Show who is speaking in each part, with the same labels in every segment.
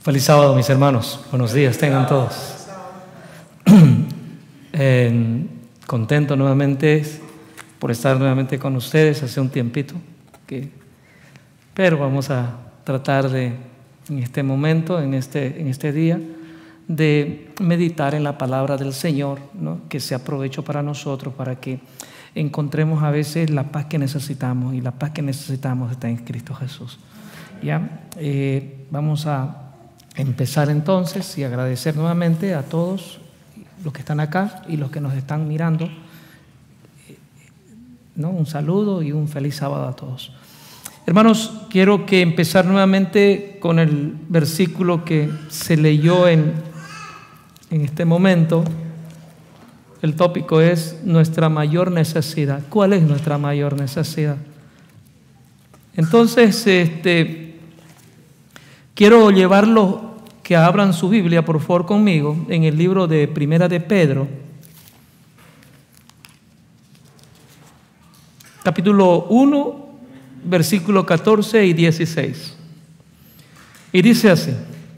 Speaker 1: Feliz sábado, mis hermanos. Buenos días, tengan todos. Contento nuevamente por estar nuevamente con ustedes hace un tiempito. Pero vamos a tratar de, en este momento, en este día, de meditar en la palabra del Señor, ¿no? Que sea provecho para nosotros, para que encontremos a veces la paz que necesitamos, y la paz que necesitamos está en Cristo Jesús. ¿Ya? Vamos a empezar entonces y agradecer nuevamente a todos los que están acá y los que nos están mirando, ¿no? Un saludo y un feliz sábado a todos. Hermanos, quiero que empezar nuevamente con el versículo que se leyó en este momento. El tópico es nuestra mayor necesidad. ¿Cuál es nuestra mayor necesidad? Entonces, quiero llevarlo, que abran su Biblia, por favor, conmigo, en el libro de Primera de Pedro, capítulo 1, versículos 14 y 16. Y dice así: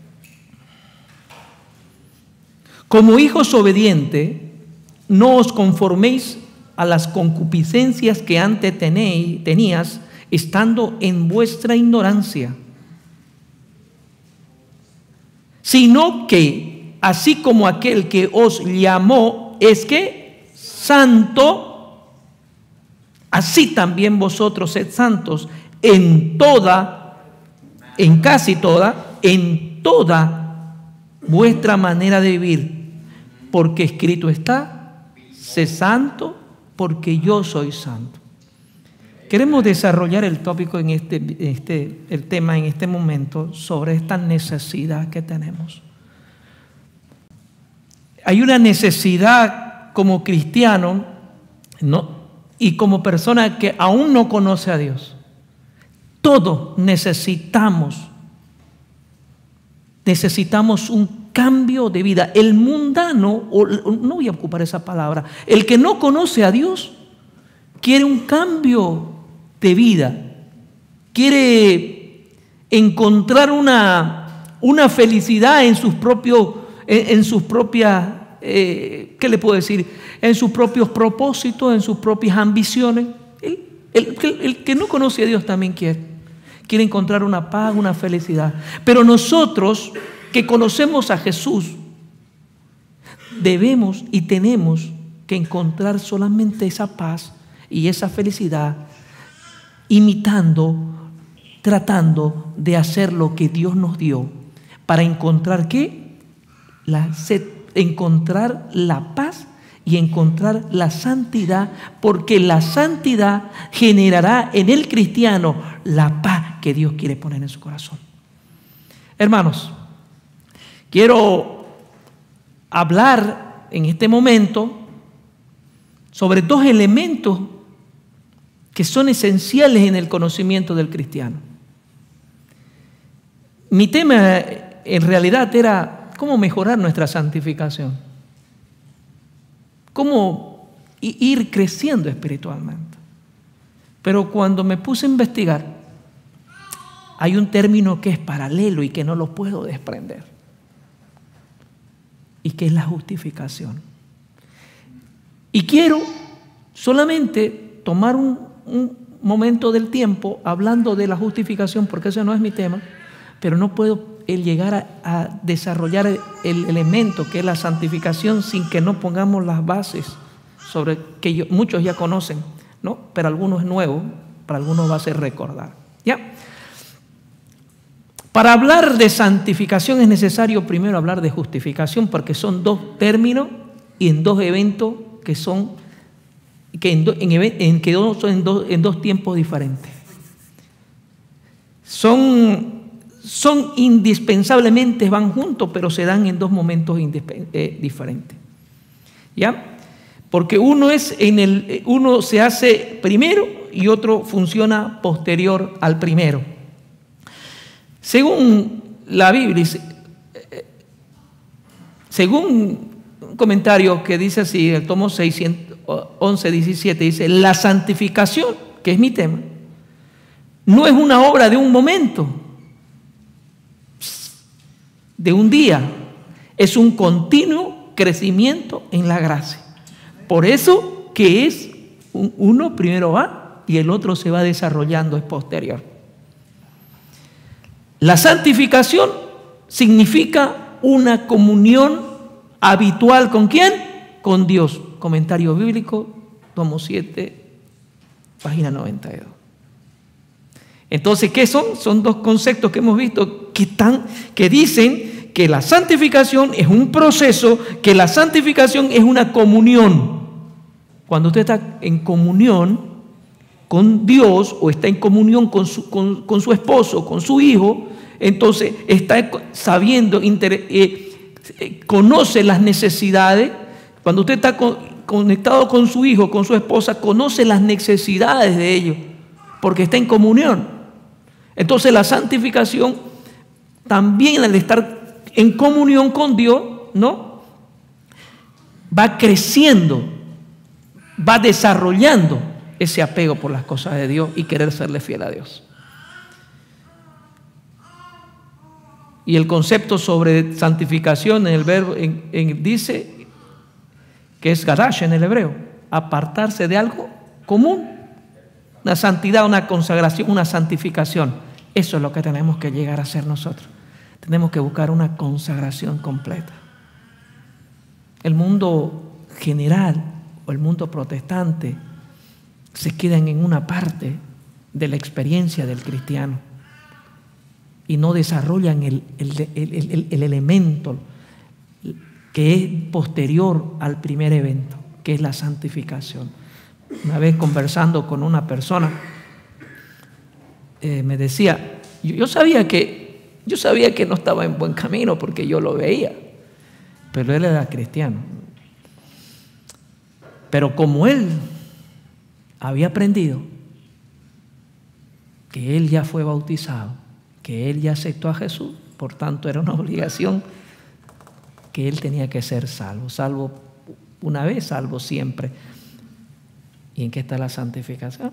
Speaker 1: como hijos obedientes, no os conforméis a las concupiscencias que antes tenías, estando en vuestra ignorancia, sino que, así como aquel que os llamó es que santo, así también vosotros sed santos en casi toda vuestra manera de vivir, porque escrito está: sé santo porque yo soy santo. Queremos desarrollar el tópico el tema en este momento sobre esta necesidad que tenemos. Hay una necesidad como cristiano, ¿no? Y como persona que aún no conoce a Dios. Todos necesitamos un cambio de vida. El mundano, no voy a ocupar esa palabra, el que no conoce a Dios quiere un cambio de vida, quiere encontrar una felicidad en sus propias, ¿qué le puedo decir? En sus propios propósitos, en sus propias ambiciones. El que no conoce a Dios también quiere encontrar una paz, una felicidad. Pero nosotros que conocemos a Jesús debemos y tenemos que encontrar solamente esa paz y esa felicidad, tratando de hacer lo que Dios nos dio para encontrar encontrar la paz y encontrar la santidad, porque la santidad generará en el cristiano la paz que Dios quiere poner en su corazón. Hermanos, quiero hablar en este momento sobre dos elementos que son esenciales en el conocimiento del cristiano. Mi tema en realidad era cómo mejorar nuestra santificación, cómo ir creciendo espiritualmente. Pero cuando me puse a investigar, hay un término que es paralelo y que no lo puedo desprender, y que es la justificación. Y quiero solamente tomar un momento del tiempo hablando de la justificación, porque ese no es mi tema, pero no puedo llegar a desarrollar el elemento que es la santificación sin que no pongamos las bases sobre que muchos ya conocen, ¿no? Pero algunos es nuevo, para algunos va a ser recordar. ¿Ya? Para hablar de santificación es necesario primero hablar de justificación, porque son dos términos y en dos eventos que son en dos tiempos diferentes. Son indispensablemente, van juntos, pero se dan en dos momentos diferentes. ¿Ya? Porque uno se hace primero y otro funciona posterior al primero. Según la Biblia, según un comentario que dice así, el tomo 611-17, dice: la santificación, que es mi tema, no es una obra de un momento, de un día, es un continuo crecimiento en la gracia. Por eso que es uno primero va y el otro se va desarrollando, es posterior. La santificación significa una comunión habitual, ¿con quién? Con Dios. Comentario bíblico, tomo 7, página 92. Entonces, ¿qué son? Son dos conceptos que hemos visto que dicen que la santificación es un proceso, que la santificación es una comunión. Cuando usted está en comunión con Dios o está en comunión con su esposo, con su hijo, entonces está sabiendo, conoce las necesidades. Cuando usted está conectado con su hijo, con su esposa, conoce las necesidades de ellos, porque está en comunión. Entonces la santificación también, al estar en comunión con Dios, ¿no?, va creciendo, va desarrollando ese apego por las cosas de Dios y querer serle fiel a Dios. Y el concepto sobre santificación en el verbo dice que es gadash en el hebreo, apartarse de algo común, una santidad, una consagración, una santificación. Eso es lo que tenemos que llegar a hacer nosotros. Tenemos que buscar una consagración completa. El mundo general o el mundo protestante se quedan en una parte de la experiencia del cristiano y no desarrollan el elemento que es posterior al primer evento, que es la santificación. Una vez conversando con una persona, me decía, yo sabía que no estaba en buen camino porque yo lo veía, pero él era cristiano. Pero como él había aprendido que él ya fue bautizado, que él ya aceptó a Jesús, por tanto era una obligación que él tenía que ser salvo. Salvo una vez, salvo siempre. ¿Y en qué está la santificación?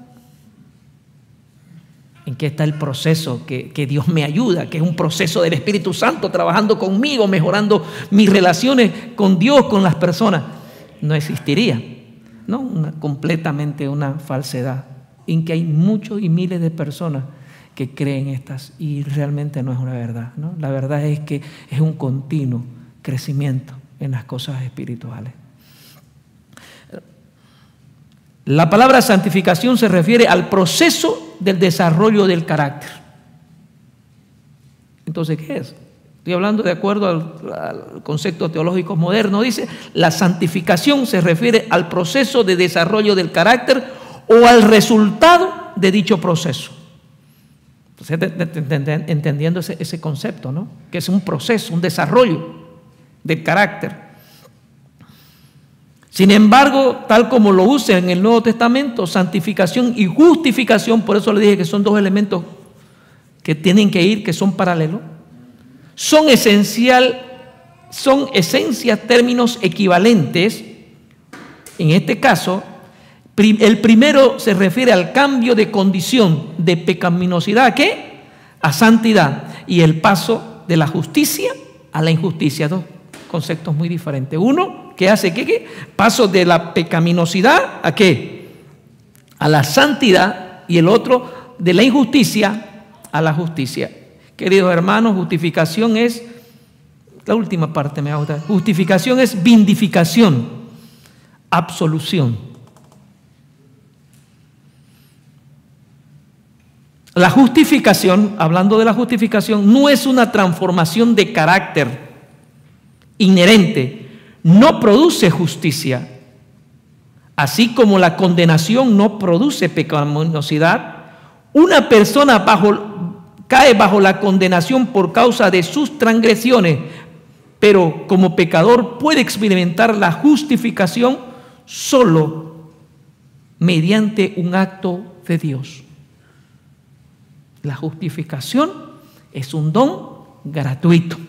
Speaker 1: ¿En qué está el proceso que Dios me ayuda? Que es un proceso del Espíritu Santo trabajando conmigo, mejorando mis relaciones con Dios, con las personas. No existiría, ¿no? Completamente una falsedad, en que hay muchos y miles de personas que creen estas y realmente no es una verdad, ¿no? La verdad es que es un continuo crecimiento en las cosas espirituales. La palabra santificación se refiere al proceso del desarrollo del carácter. Entonces, ¿qué es? Estoy hablando de acuerdo al concepto teológico moderno. Dice, la santificación se refiere al proceso de desarrollo del carácter o al resultado de dicho proceso. Entonces, entendiendo ese concepto, ¿no?, que es un proceso, un desarrollo del carácter. Sin embargo, tal como lo usa en el Nuevo Testamento, santificación y justificación, por eso le dije que son dos elementos que tienen que ir, que son paralelos, son esencias términos equivalentes. En este caso, el primero se refiere al cambio de condición de pecaminosidad ¿a qué? A santidad, y el paso de la justicia a la injusticia. Dos conceptos muy diferentes. Uno que hace ¿qué? Paso de la pecaminosidad ¿a qué? A la santidad, y el otro de la injusticia a la justicia. Queridos hermanos, justificación es, la última parte me gusta, justificación es vindificación, absolución. La justificación, hablando de la justificación, no es una transformación de carácter inherente, no produce justicia. Así como la condenación no produce pecaminosidad, una persona cae bajo la condenación por causa de sus transgresiones, pero como pecador puede experimentar la justificación solo mediante un acto de Dios. La justificación es un don gratuito.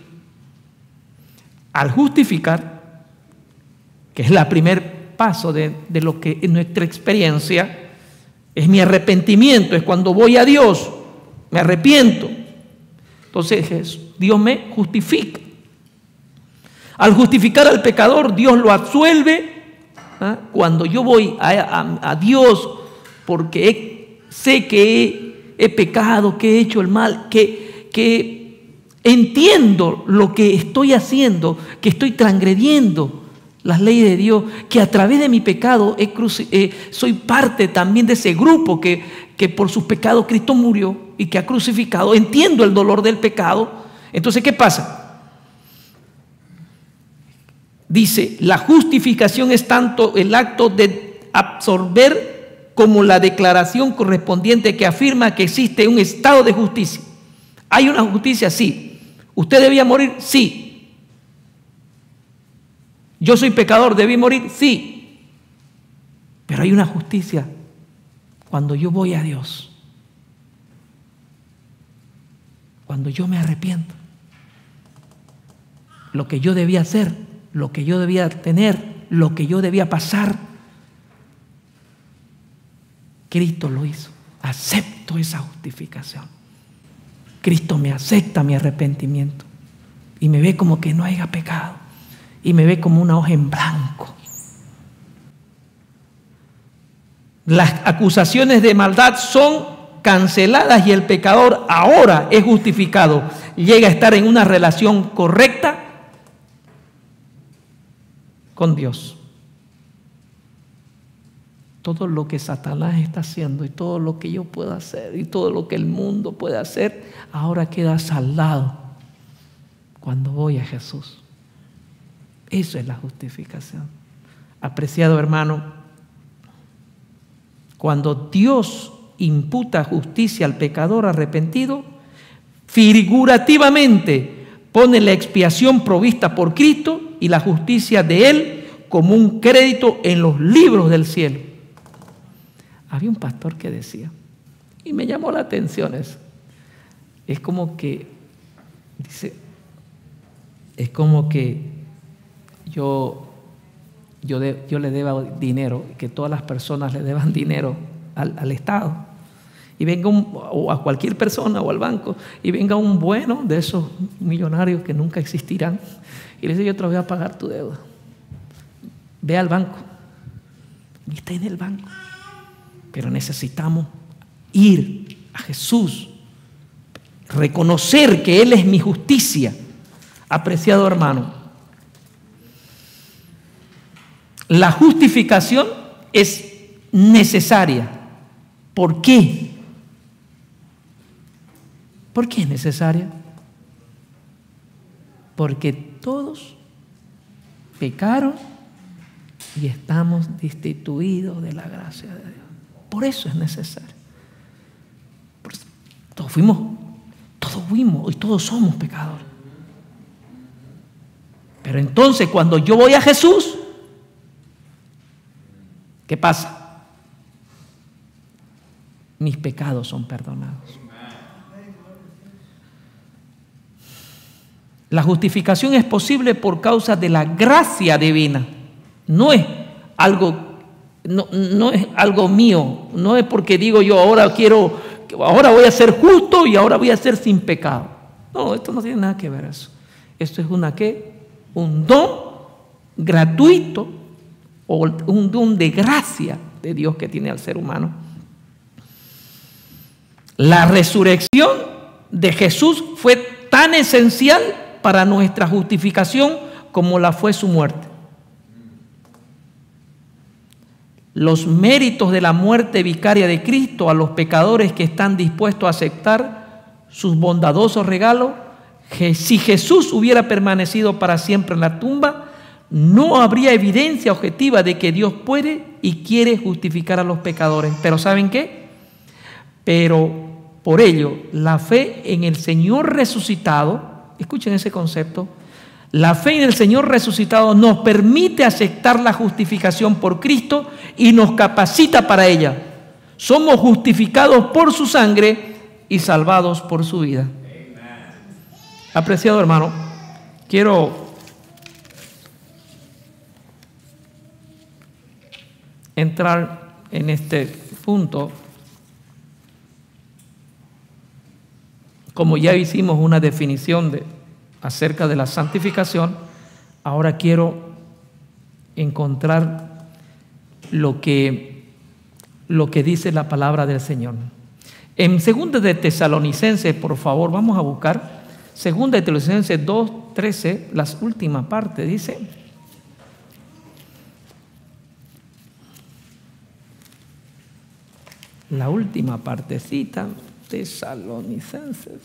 Speaker 1: Al justificar, que es el primer paso de lo que es nuestra experiencia, es mi arrepentimiento, es cuando voy a Dios, me arrepiento. Entonces Dios me justifica. Al justificar al pecador, Dios lo absuelve. Cuando yo voy a Dios porque sé que he pecado, que he hecho el mal, que entiendo lo que estoy haciendo, que estoy transgrediendo las leyes de Dios, que a través de mi pecado soy parte también de ese grupo que por sus pecados Cristo murió y que ha crucificado. Entiendo el dolor del pecado. Entonces, ¿qué pasa? Dice, la justificación es tanto el acto de absorber como la declaración correspondiente que afirma que existe un estado de justicia. ¿Hay una justicia? Sí. ¿Usted debía morir? Sí. ¿Yo soy pecador? ¿Debí morir? Sí. Pero hay una justicia cuando yo voy a Dios. Cuando yo me arrepiento. Lo que yo debía hacer, lo que yo debía tener, lo que yo debía pasar, Cristo lo hizo. Acepto esa justificación. Cristo me acepta mi arrepentimiento y me ve como que no haya pecado y me ve como una hoja en blanco. Las acusaciones de maldad son canceladas y el pecador ahora es justificado. Llega a estar en una relación correcta con Dios. Todo lo que Satanás está haciendo y todo lo que yo pueda hacer y todo lo que el mundo puede hacer, ahora queda saldado cuando voy a Jesús. Eso es la justificación. Apreciado hermano, cuando Dios imputa justicia al pecador arrepentido, figurativamente pone la expiación provista por Cristo y la justicia de Él como un crédito en los libros del cielo. Había un pastor que decía, y me llamó la atención eso, es como que, dice, es como que yo le deba dinero, que todas las personas le deban dinero al Estado, y venga o a cualquier persona o al banco, y venga un bueno de esos millonarios que nunca existirán, y le dice, yo te voy a pagar tu deuda. Ve al banco, y está en el banco. Pero necesitamos ir a Jesús, reconocer que Él es mi justicia. Apreciado hermano, la justificación es necesaria. ¿Por qué? ¿Por qué es necesaria? Porque todos pecaron y estamos destituidos de la gracia de Dios. Por eso es necesario. Todos fuimos y todos somos pecadores. Pero entonces cuando yo voy a Jesús, ¿qué pasa? Mis pecados son perdonados. La justificación es posible por causa de la gracia divina. No es algo mío, no es porque digo yo ahora voy a ser justo y ahora voy a ser sin pecado. No, esto no tiene nada que ver eso. Esto es un don gratuito o un don de gracia de Dios que tiene al ser humano. La resurrección de Jesús fue tan esencial para nuestra justificación como la fue su muerte. Los méritos de la muerte vicaria de Cristo a los pecadores que están dispuestos a aceptar sus bondadosos regalos, si Jesús hubiera permanecido para siempre en la tumba, no habría evidencia objetiva de que Dios puede y quiere justificar a los pecadores. Pero ¿saben qué? Pero por ello, la fe en el Señor resucitado, escuchen ese concepto, la fe en el Señor resucitado nos permite aceptar la justificación por Cristo y nos capacita para ella. Somos justificados por su sangre y salvados por su vida. Apreciado hermano, quiero entrar en este punto. Como ya hicimos una definición acerca de la santificación, Ahora quiero encontrar lo que dice la palabra del Señor. En 2 de Tesalonicenses, por favor, vamos a buscar 2 de Tesalonicenses 2:13, la última parte, dice: la última partecita, Tesalonicenses.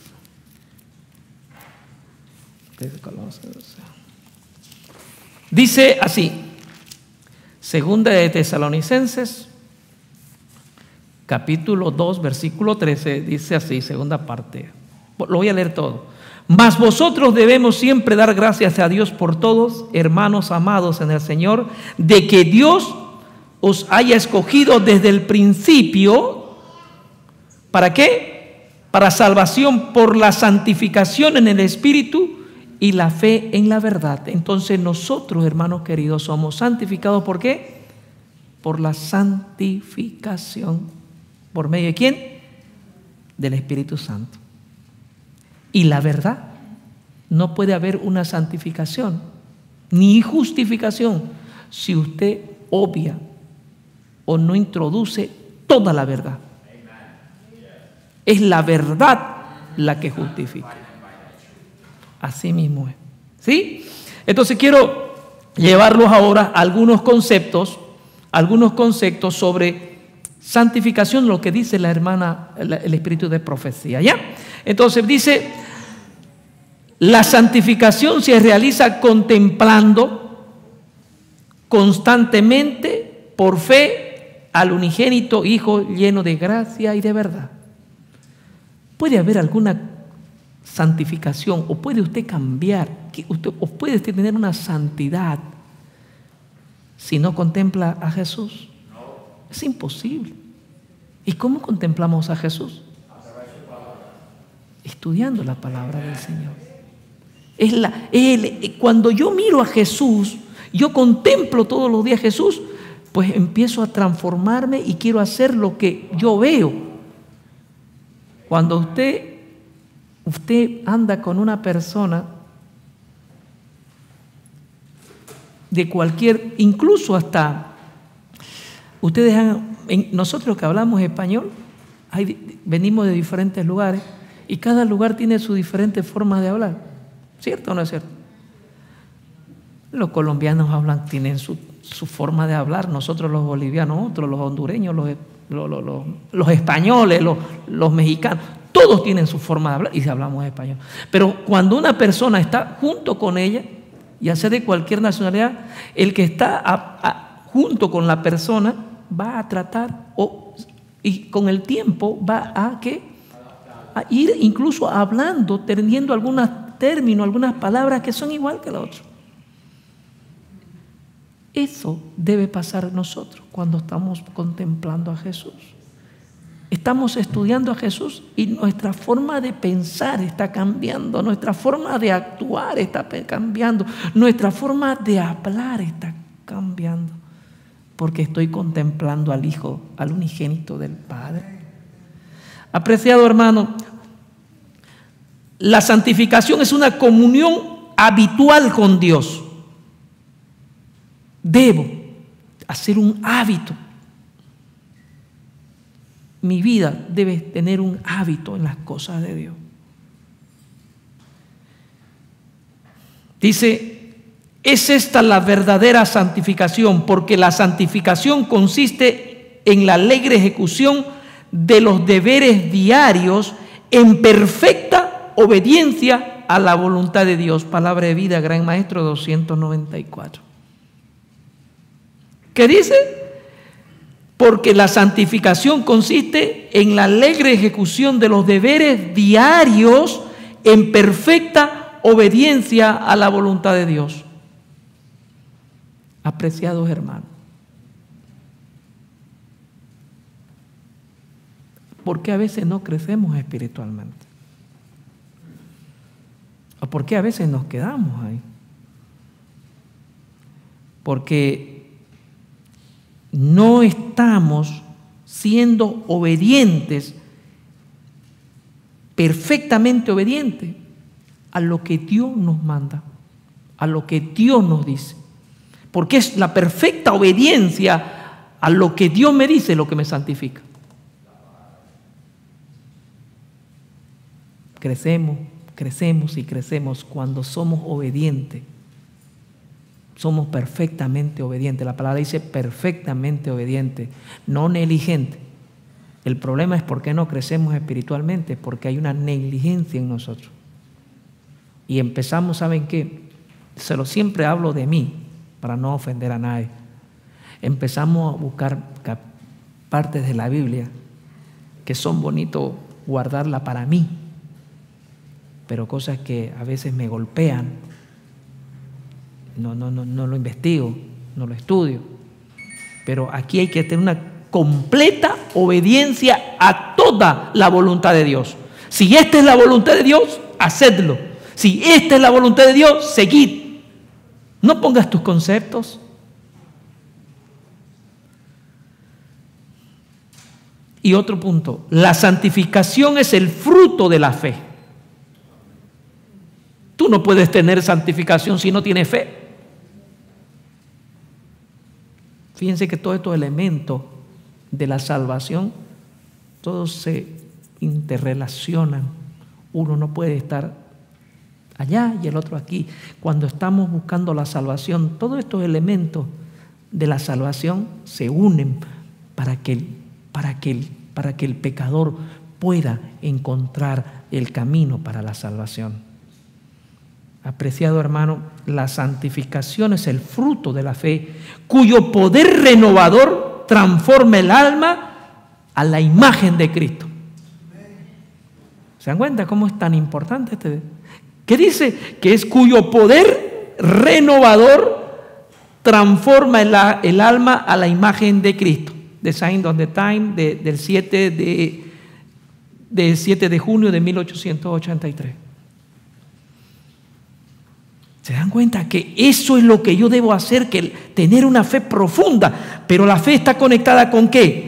Speaker 1: Dice así, 2 de Tesalonicenses, capítulo 2, versículo 13, dice así, segunda parte. Lo voy a leer todo. Mas vosotros debemos siempre dar gracias a Dios por todos, hermanos amados en el Señor, de que Dios os haya escogido desde el principio. ¿Para qué? Para salvación por la santificación en el Espíritu y la fe en la verdad. Entonces nosotros, hermanos queridos, somos santificados. ¿Por qué? Por la santificación. ¿Por medio de quién? Del Espíritu Santo. Y la verdad, no puede haber una santificación ni justificación si usted obvia o no introduce toda la verdad. Es la verdad la que justifica. Así mismo es. ¿Sí? Entonces quiero llevarlos ahora a algunos conceptos sobre santificación, lo que dice la hermana, el espíritu de profecía. ¿Ya? Entonces dice, la santificación se realiza contemplando constantemente por fe al unigénito Hijo lleno de gracia y de verdad. ¿Puede haber alguna santificación o puede usted cambiar, o puede usted tener una santidad si no contempla a Jesús? Es imposible. ¿Y cómo contemplamos a Jesús? Estudiando la palabra del Señor. Cuando yo miro a Jesús, yo contemplo todos los días a Jesús, pues empiezo a transformarme y quiero hacer lo que yo veo. Cuando usted anda con una persona de cualquier, incluso hasta, nosotros que hablamos español, venimos de diferentes lugares y cada lugar tiene su diferente forma de hablar. ¿Cierto o no es cierto? Los colombianos tienen su forma de hablar, nosotros los bolivianos, otros, los hondureños, los españoles, los mexicanos, todos tienen su forma de hablar y hablamos español. Pero cuando una persona está junto con ella, ya sea de cualquier nacionalidad, el que está junto con la persona va a tratar y con el tiempo va a ir incluso hablando, teniendo algunos términos, algunas palabras que son igual que la otra. Eso debe pasar nosotros cuando estamos contemplando a Jesús. Estamos estudiando a Jesús y nuestra forma de pensar está cambiando, nuestra forma de actuar está cambiando, nuestra forma de hablar está cambiando, porque estoy contemplando al Hijo, al unigénito del Padre. Apreciado hermano, la santificación es una comunión habitual con Dios. Debo hacer un hábito. Mi vida debe tener un hábito en las cosas de Dios. Dice, es esta la verdadera santificación, porque la santificación consiste en la alegre ejecución de los deberes diarios en perfecta obediencia a la voluntad de Dios. Palabra de vida, Gran Maestro 294. ¿Qué dice? Porque la santificación consiste en la alegre ejecución de los deberes diarios en perfecta obediencia a la voluntad de Dios. Apreciados hermanos, ¿por qué a veces no crecemos espiritualmente? ¿O por qué a veces nos quedamos ahí? Porque no estamos siendo obedientes, perfectamente obedientes a lo que Dios nos manda, a lo que Dios nos dice. Porque es la perfecta obediencia a lo que Dios me dice lo que me santifica. Crecemos, crecemos y crecemos cuando somos obedientes. Somos perfectamente obedientes. La palabra dice perfectamente obedientes, no negligentes. El problema es por qué no crecemos espiritualmente, porque hay una negligencia en nosotros. Y empezamos, ¿saben qué? Siempre hablo de mí, para no ofender a nadie. Empezamos a buscar partes de la Biblia que son bonitos guardarla para mí, pero cosas que a veces me golpean. No lo investigo, no lo estudio. Pero aquí hay que tener una completa obediencia a toda la voluntad de Dios. Si esta es la voluntad de Dios, hacedlo. Si esta es la voluntad de Dios, seguid. No pongas tus conceptos. Y otro punto, la santificación es el fruto de la fe. Tú no puedes tener santificación si no tienes fe. Fíjense que todos estos elementos de la salvación, todos se interrelacionan. Uno no puede estar allá y el otro aquí. Cuando estamos buscando la salvación, todos estos elementos de la salvación se unen para que el pecador pueda encontrar el camino para la salvación. Apreciado hermano, la santificación es el fruto de la fe, cuyo poder renovador transforma el alma a la imagen de Cristo. ¿Se dan cuenta cómo es tan importante este? ¿Qué dice? Que es cuyo poder renovador transforma el alma a la imagen de Cristo. The Sign of the Time del 7 de junio de 1883. ¿Se dan cuenta que eso es lo que yo debo hacer? Que tener una fe profunda. Pero la fe está conectada ¿con qué?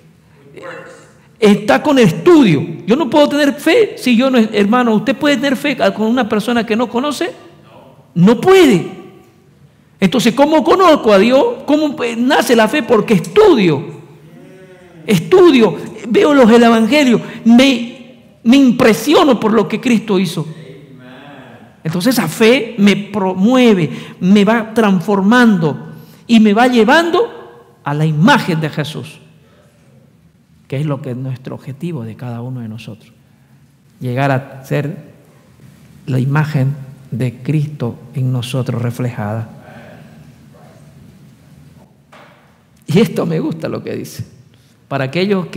Speaker 1: Está con estudio. Yo no puedo tener fe si yo no, hermano, ¿usted puede tener fe con una persona que no conoce? No puede. Entonces, ¿cómo conozco a Dios? ¿Cómo nace la fe? Porque estudio, veo los evangelios, me impresiono por lo que Cristo hizo. Entonces esa fe me promueve, me va transformando y me va llevando a la imagen de Jesús, que es lo que es nuestro objetivo de cada uno de nosotros. Llegar a ser la imagen de Cristo en nosotros reflejada. Y esto me gusta lo que dice. Para aquellos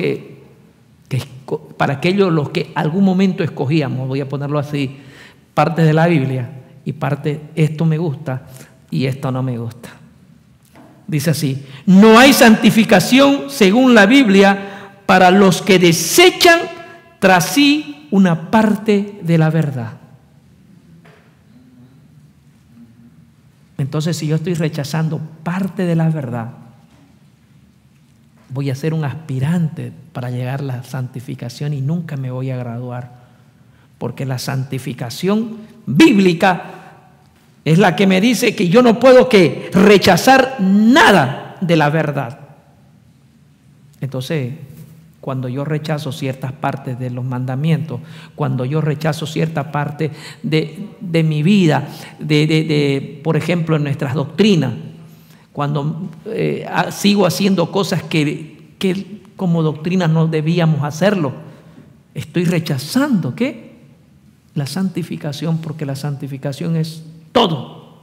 Speaker 1: los que algún momento escogíamos, voy a ponerlo así, parte de la Biblia y parte, esto me gusta y esto no me gusta. Dice así: no hay santificación según la Biblia para los que desechan tras sí una parte de la verdad. Entonces, si yo estoy rechazando parte de la verdad, voy a ser un aspirante para llegar a la santificación y nunca me voy a graduar. Porque la santificación bíblica es la que me dice que yo no puedo que rechazar nada de la verdad. Entonces, cuando yo rechazo ciertas partes de los mandamientos, cuando yo rechazo cierta parte de mi vida, por ejemplo, en nuestras doctrinas, cuando sigo haciendo cosas que como doctrina no debíamos hacerlo, estoy rechazando, ¿qué? La santificación, porque la santificación es todo.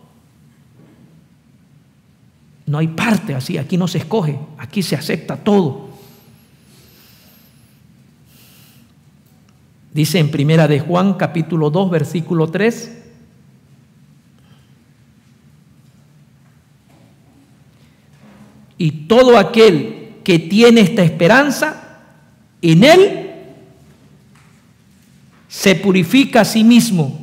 Speaker 1: No hay parte así, aquí no se escoge, aquí se acepta todo. Dice en Primera de Juan, capítulo 2, versículo 3. Y todo aquel que tiene esta esperanza en Él se purifica a sí mismo.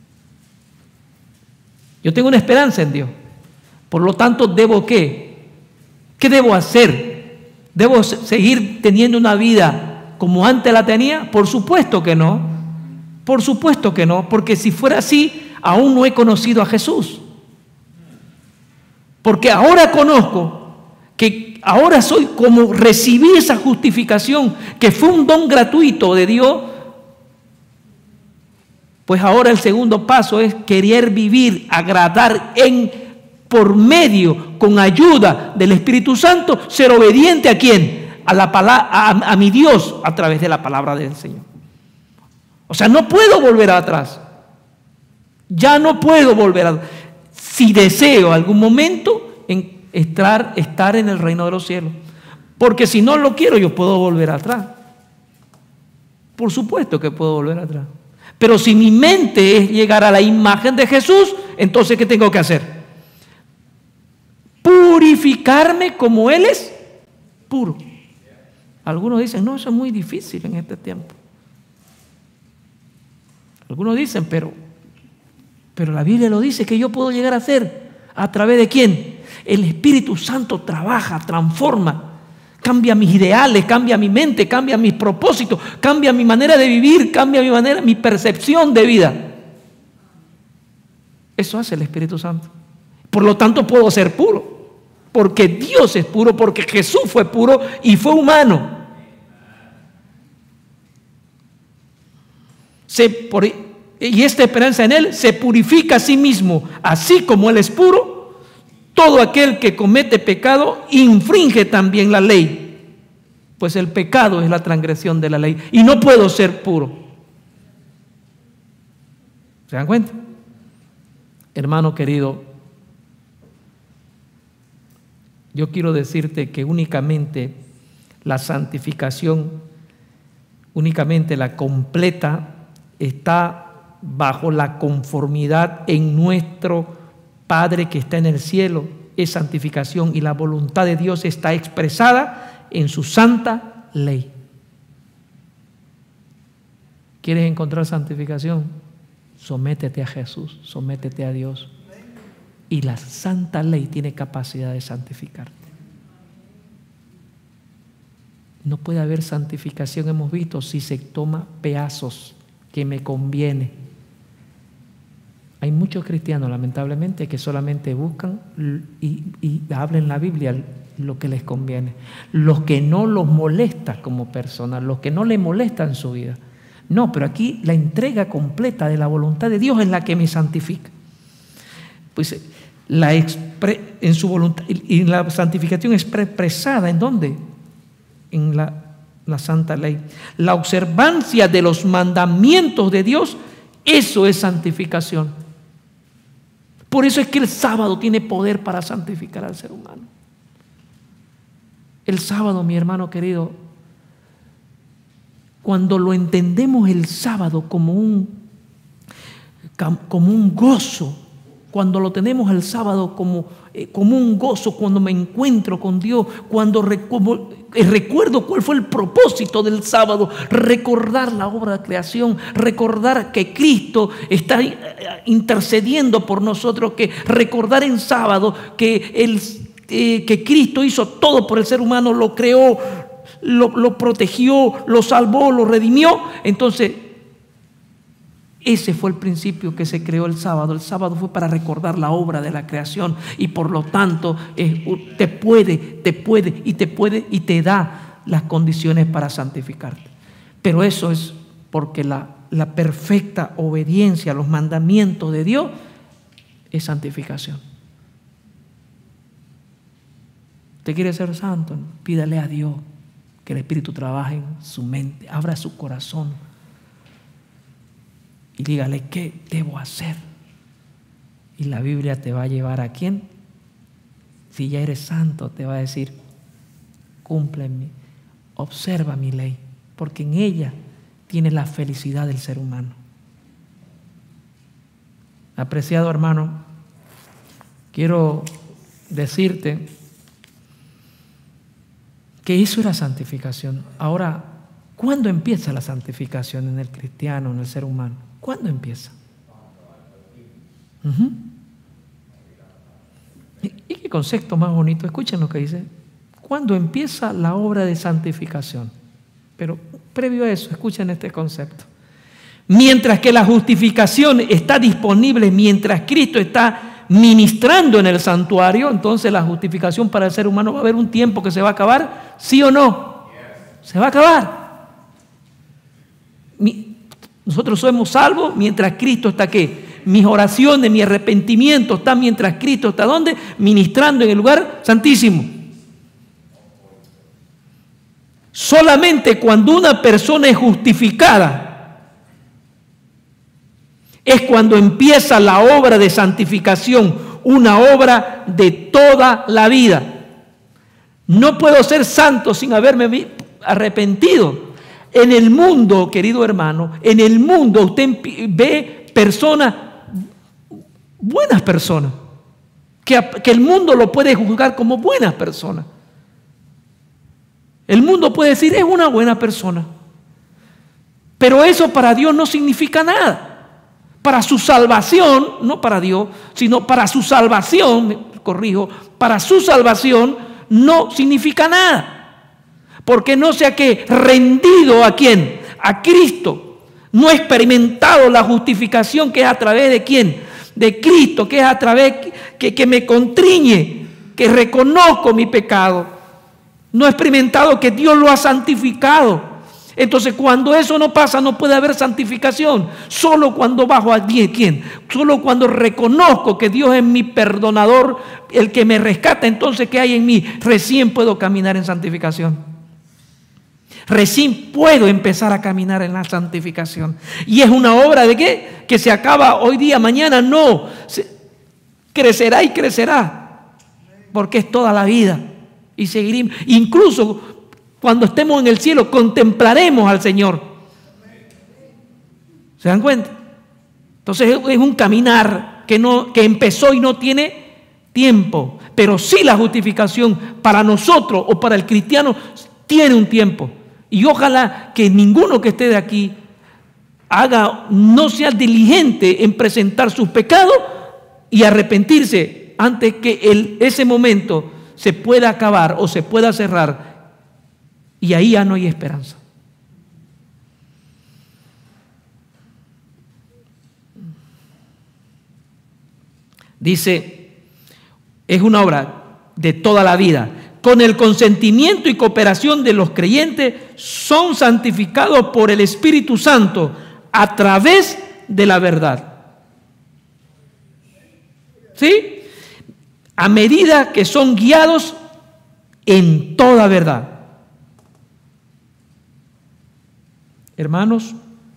Speaker 1: Yo tengo una esperanza en Dios. Por lo tanto, ¿debo qué? ¿Qué debo hacer? ¿Debo seguir teniendo una vida como antes la tenía? Por supuesto que no. Por supuesto que no. Porque si fuera así, aún no he conocido a Jesús. Porque ahora conozco que ahora soy como recibí esa justificación, que fue un don gratuito de Dios. Pues ahora el segundo paso es querer vivir, agradar por medio, con ayuda del Espíritu Santo, ser obediente ¿a quién? A mi Dios a través de la palabra del Señor. O sea, no puedo volver atrás. Ya no puedo volver atrás. Si deseo algún momento estar en el reino de los cielos. Porque si no lo quiero, yo puedo volver atrás. Por supuesto que puedo volver atrás. Pero si mi mente es llegar a la imagen de Jesús, entonces ¿qué tengo que hacer? Purificarme como Él es puro. Algunos dicen, no, eso es muy difícil en este tiempo. Algunos dicen, pero la Biblia lo dice, que yo puedo llegar a hacer. ¿A través de quién? El Espíritu Santo trabaja, transforma, cambia mis ideales, cambia mi mente, cambia mis propósitos, cambia mi manera de vivir, cambia mi percepción de vida. Eso hace el Espíritu Santo. Por lo tanto puedo ser puro, porque Dios es puro, porque Jesús fue puro y fue humano. Y esta esperanza en Él se purifica a sí mismo, así como Él es puro. Todo aquel que comete pecado infringe también la ley, pues el pecado es la transgresión de la ley y no puedo ser puro. ¿Se dan cuenta? Hermano querido, yo quiero decirte que únicamente la santificación, únicamente la completa, está bajo la conformidad en nuestro Padre que está en el cielo. Es santificación y la voluntad de Dios está expresada en su santa ley. ¿Quieres encontrar santificación? Sométete a Jesús, sométete a Dios. Y la santa ley tiene capacidad de santificarte. No puede haber santificación, hemos visto, si se toma pedazos que me conviene. Hay muchos cristianos, lamentablemente, que solamente buscan y hablan la Biblia lo que les conviene. Los que no los molesta como personas, los que no les molesta en su vida. No, pero aquí la entrega completa de la voluntad de Dios es la que me santifica. Pues en su voluntad, y la santificación es expresada ¿en dónde? En la santa ley. La observancia de los mandamientos de Dios, eso es santificación. Por eso es que el sábado tiene poder para santificar al ser humano. El sábado, mi hermano querido, cuando lo entendemos el sábado como un gozo, cuando lo tenemos el sábado como un gozo, cuando me encuentro con Dios, cuando recuerdo cuál fue el propósito del sábado, recordar la obra de creación, recordar que Cristo está intercediendo por nosotros, que recordar en sábado que Cristo hizo todo por el ser humano, lo creó, lo protegió, lo salvó, lo redimió. Entonces, ese fue el principio que se creó el sábado. El sábado fue para recordar la obra de la creación y por lo tanto te da las condiciones para santificarte. Pero eso es porque la perfecta obediencia a los mandamientos de Dios es santificación. ¿Usted quiere ser santo? Pídale a Dios que el Espíritu trabaje en su mente, abra su corazón. Y dígale, ¿qué debo hacer? Y la Biblia te va a llevar ¿a quién? Si ya eres santo, te va a decir, cumple observa mi ley, porque en ella tiene la felicidad del ser humano. Apreciado hermano, quiero decirte que eso era santificación. Ahora, ¿cuándo empieza la santificación en el cristiano, en el ser humano? ¿Cuándo empieza? ¿Y qué concepto más bonito? Escuchen lo que dice. ¿Cuándo empieza la obra de santificación? Pero previo a eso, escuchen este concepto. Mientras que la justificación está disponible, mientras Cristo está ministrando en el santuario, entonces la justificación para el ser humano va a haber un tiempo que se va a acabar, ¿sí o no? Se va a acabar. Nosotros somos salvos mientras Cristo está aquí. Mis oraciones, mi arrepentimiento están mientras Cristo está ¿dónde? Ministrando en el lugar santísimo. Solamente cuando una persona es justificada es cuando empieza la obra de santificación, una obra de toda la vida. No puedo ser santo sin haberme arrepentido. En el mundo, querido hermano, en el mundo usted ve personas, buenas personas, que el mundo lo puede juzgar como buenas personas. El mundo puede decir, es una buena persona. Pero eso para Dios no significa nada. Para su salvación, no para Dios, sino para su salvación, para su salvación no significa nada. Porque no se ha rendido ¿a quién? A Cristo. No ha experimentado la justificación que es a través de ¿quién? De Cristo, que es a través que me contriñe, que reconozco mi pecado. No ha experimentado que Dios lo ha santificado. Entonces, cuando eso no pasa, no puede haber santificación. Solo cuando bajo a ¿quién? Solo cuando reconozco que Dios es mi perdonador, el que me rescata, entonces ¿qué hay en mí? Recién puedo caminar en santificación. Recién puedo empezar a caminar en la santificación. Y es una obra de ¿qué? Que se acaba hoy día, mañana no. Crecerá y crecerá. Porque es toda la vida. Y seguiremos. Incluso cuando estemos en el cielo, contemplaremos al Señor. ¿Se dan cuenta? Entonces es un caminar que empezó y no tiene tiempo. Pero sí la justificación para nosotros o para el cristiano tiene un tiempo. Y ojalá que ninguno que esté de aquí no sea diligente en presentar sus pecados y arrepentirse antes que ese momento se pueda acabar o se pueda cerrar, y ahí ya no hay esperanza. Dice, es una obra de toda la vida. Con el consentimiento y cooperación de los creyentes, son santificados por el Espíritu Santo a través de la verdad. ¿Sí? A medida que son guiados en toda verdad. Hermanos,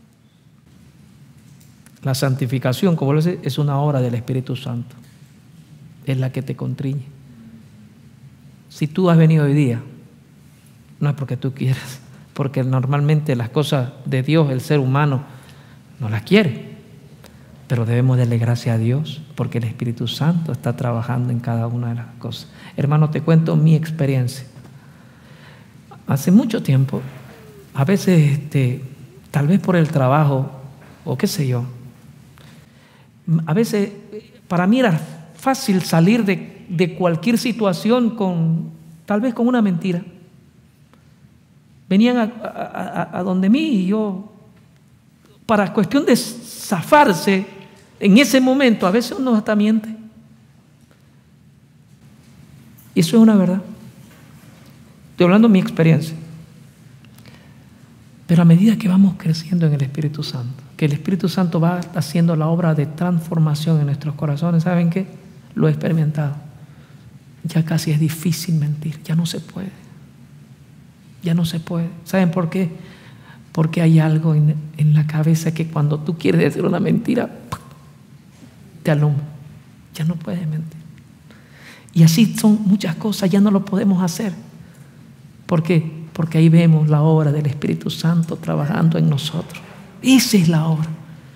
Speaker 1: la santificación, como les decía, es una obra del Espíritu Santo. Es la que te contriñe. Si tú has venido hoy día, no es porque tú quieras, porque normalmente las cosas de Dios, el ser humano, no las quiere. Pero debemos darle gracias a Dios porque el Espíritu Santo está trabajando en cada una de las cosas. Hermano, te cuento mi experiencia. Hace mucho tiempo, a veces, tal vez por el trabajo o qué sé yo, a veces para mí era fácil salir de cualquier situación tal vez con una mentira. Venían a donde mí y yo, para cuestión de zafarse, en ese momento, a veces uno hasta miente. Y eso es una verdad. Estoy hablando de mi experiencia. Pero a medida que vamos creciendo en el Espíritu Santo, que el Espíritu Santo va haciendo la obra de transformación en nuestros corazones, ¿saben qué? Lo he experimentado. Ya casi es difícil mentir, ya no se puede. Ya no se puede. ¿Saben por qué? Porque hay algo en la cabeza que cuando tú quieres decir una mentira, te alumbra. Ya no puedes mentir. Y así son muchas cosas, ya no lo podemos hacer. ¿Por qué? Porque ahí vemos la obra del Espíritu Santo trabajando en nosotros. Esa es la obra.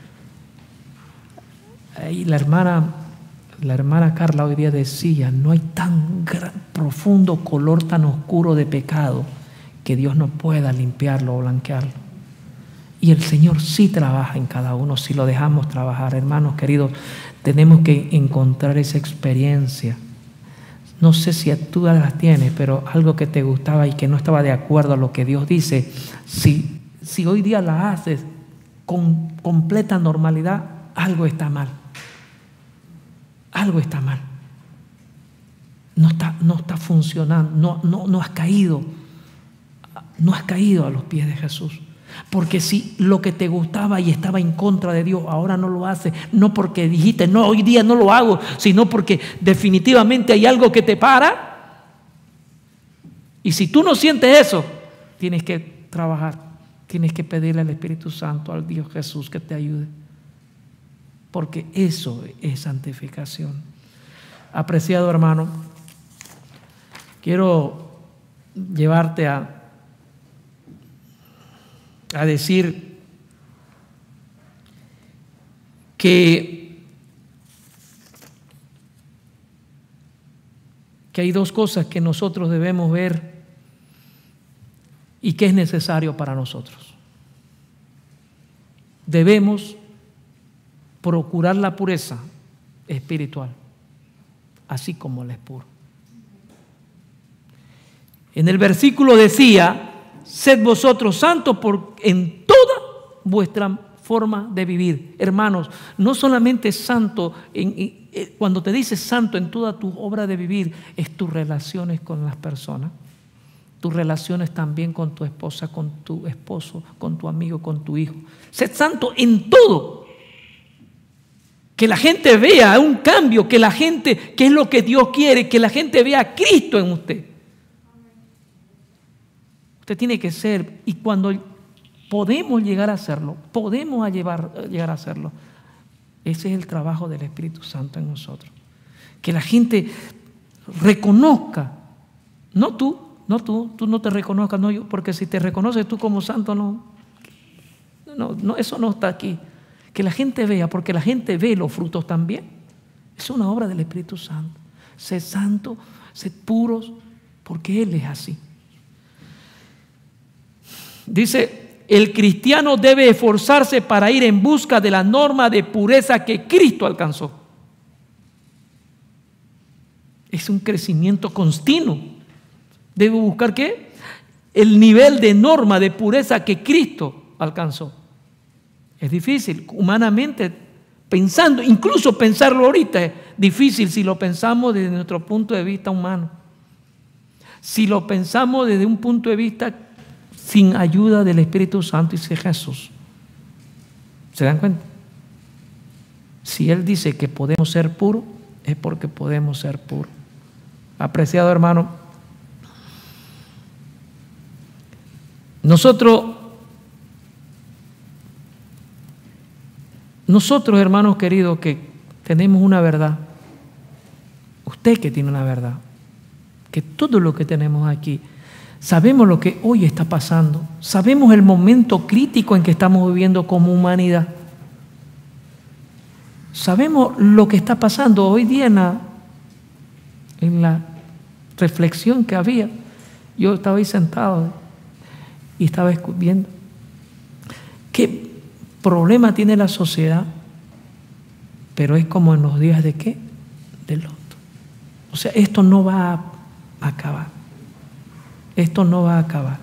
Speaker 1: Ahí la hermana Carla hoy día decía, no hay tan profundo color tan oscuro de pecado que Dios no pueda limpiarlo o blanquearlo. Y el Señor sí trabaja en cada uno si lo dejamos trabajar. Hermanos queridos, tenemos que encontrar esa experiencia. No sé si tú las tienes, pero algo que te gustaba y que no estaba de acuerdo a lo que Dios dice, si hoy día la haces con completa normalidad, algo está mal. algo está mal. No está funcionando, no has caído. No has caído a los pies de Jesús. Porque si lo que te gustaba y estaba en contra de Dios, ahora no lo haces, no porque dijiste, no, hoy día no lo hago, sino porque definitivamente hay algo que te para. Y si tú no sientes eso, tienes que trabajar, tienes que pedirle al Espíritu Santo, al Dios Jesús, que te ayude. Porque eso es santificación. Apreciado hermano, quiero llevarte a decir que hay dos cosas que nosotros debemos ver y que es necesario para nosotros. Debemos procurar la pureza espiritual, así como Él es puro. En el versículo decía: sed vosotros santos en toda vuestra forma de vivir. Hermanos, no solamente santo, cuando te dice santo en toda tu obra de vivir, es tus relaciones con las personas, tus relaciones también con tu esposa, con tu esposo, con tu amigo, con tu hijo. Sed santo en todo. Que la gente vea un cambio, que es lo que Dios quiere, que la gente vea a Cristo en usted. Usted tiene que ser, y cuando podemos llegar a hacerlo, llegar a hacerlo, ese es el trabajo del Espíritu Santo en nosotros. Que la gente reconozca, no tú no te reconozcas, no yo, porque si te reconoces tú como santo, no, eso no está aquí. Que la gente vea, porque la gente ve los frutos también. Es una obra del Espíritu Santo. Sed santo, sed puros, porque Él es así. Dice, el cristiano debe esforzarse para ir en busca de la norma de pureza que Cristo alcanzó. Es un crecimiento continuo. Debe buscar ¿qué? El nivel de norma de pureza que Cristo alcanzó. Es difícil, humanamente, pensando, incluso pensarlo ahorita es difícil si lo pensamos desde nuestro punto de vista humano. Si lo pensamos desde un punto de vista sin ayuda del Espíritu Santo y de Jesús. ¿Se dan cuenta? Si Él dice que podemos ser puros, es porque podemos ser puros. Apreciado hermano, nosotros hermanos queridos que tenemos una verdad, usted que tiene una verdad, que todo lo que tenemos aquí, sabemos lo que hoy está pasando, sabemos el momento crítico en que estamos viviendo como humanidad, sabemos lo que está pasando hoy día en la reflexión que había. Yo estaba ahí sentado y estaba viendo qué problema tiene la sociedad, pero es como en los días de ¿qué? De Lot. O sea, esto no va a acabar. Esto no va a acabar.